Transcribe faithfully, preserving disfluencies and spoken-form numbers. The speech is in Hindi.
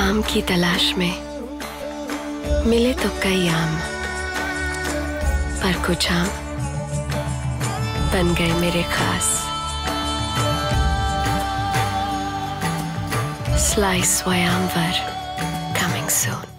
आम की तलाश में मिले तो कई आम, पर कुछ आम बन गए मेरे खास। Slice Swayamvar coming soon.